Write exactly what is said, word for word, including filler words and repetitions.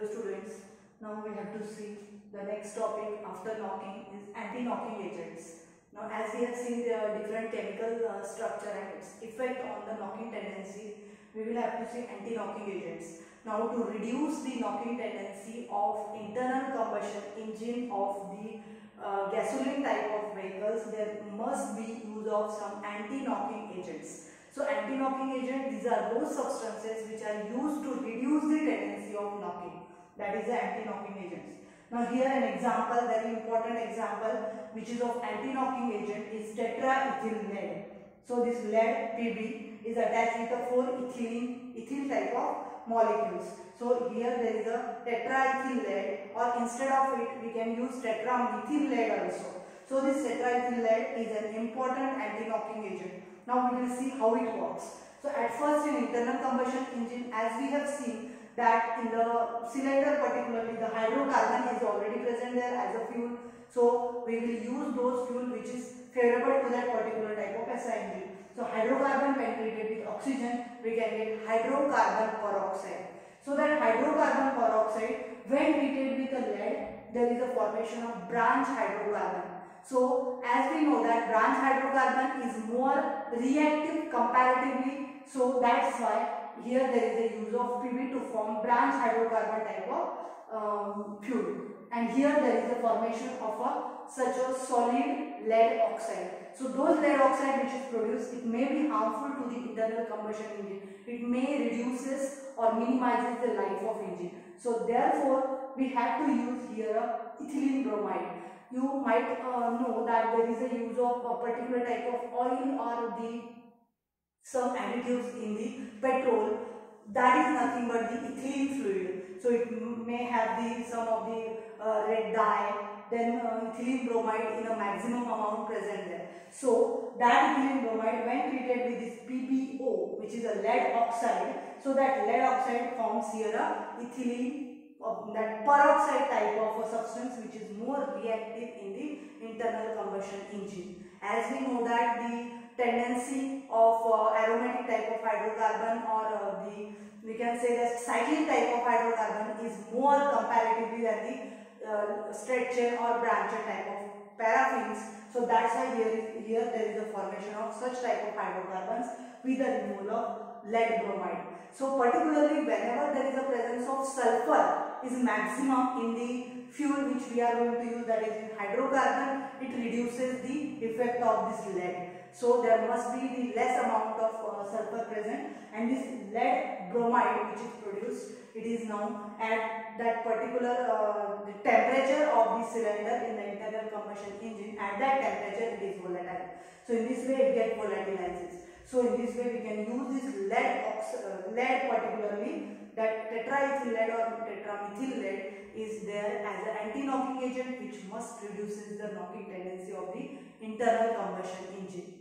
Hello students, now we have to see the next topic after knocking is anti-knocking agents. Now as we have seen the different chemical uh, structure and its effect on the knocking tendency, we will have to see anti-knocking agents. Now to reduce the knocking tendency of internal combustion engine of the uh, gasoline type of vehicles, there must be use of some anti-knocking agents. So anti-knocking agent, these are those substances which are used to reduce the tendency of knocking. That is the anti-knocking agents. Now here an example, very important example which is of anti-knocking agent is tetraethyl lead. So this lead P B is attached with a four ethylene ethyl type of molecules. So here there is a tetraethyl lead, or instead of it we can use tetramethyl lead also. So this tetraethyl lead is an important anti-knocking agent. Now we will see how it works. So at first in internal combustion engine, as we have seen that in the cylinder particularly the hydrocarbon is already present there as a fuel. So we will use those fuel which is favorable to that particular type of S I engine. So hydrocarbon when treated with oxygen, we can get hydrocarbon peroxide. So that hydrocarbon peroxide when treated with a lead, there is a formation of branch hydrocarbon. So as we know that branch hydrocarbon is more reactive comparatively, so that's why here there is a use of P B to form branch hydrocarbon type of um, fuel. And here there is a formation of a such a solid lead oxide. So those lead oxide which is produced, it may be harmful to the internal combustion engine. It may reduces or minimizes the life of engine. So therefore we have to use here a ethylene bromide. You might uh, know that there is a use of a particular type of oil or the some additives in the petrol, that is nothing but the ethylene fluid. So it may have the some of the uh, red dye, then uh, ethylene bromide in a maximum amount present there. So that ethylene bromide when treated with this P B O, which is a lead oxide, so that lead oxide forms here a ethylene Uh, that peroxide type of a substance which is more reactive in the internal combustion engine. As we know that the tendency of uh, aromatic type of hydrocarbon or uh, the we can say that cyclic type of hydrocarbon is more comparatively than the uh, straight chain or branch chain type of paraffins. So that's why here is here there is a formation of such type of hydrocarbons with the removal of lead bromide. So particularly whenever there is a presence of sulfur is maximum in the fuel which we are going to use, that is in hydrocarbon, it reduces the effect of this lead. So there must be the less amount of uh, sulfur present, and this lead bromide which is produced, it is now at that particular uh, the temperature of the cylinder in the internal combustion engine. At that temperature it is volatile. So in this way it gets volatilizes. So in this way we can use this lead, ox uh, lead particularly, that tetraethyl lead or tetramethyl lead is there as an anti-knocking agent which must reduces the knocking tendency of the internal combustion engine.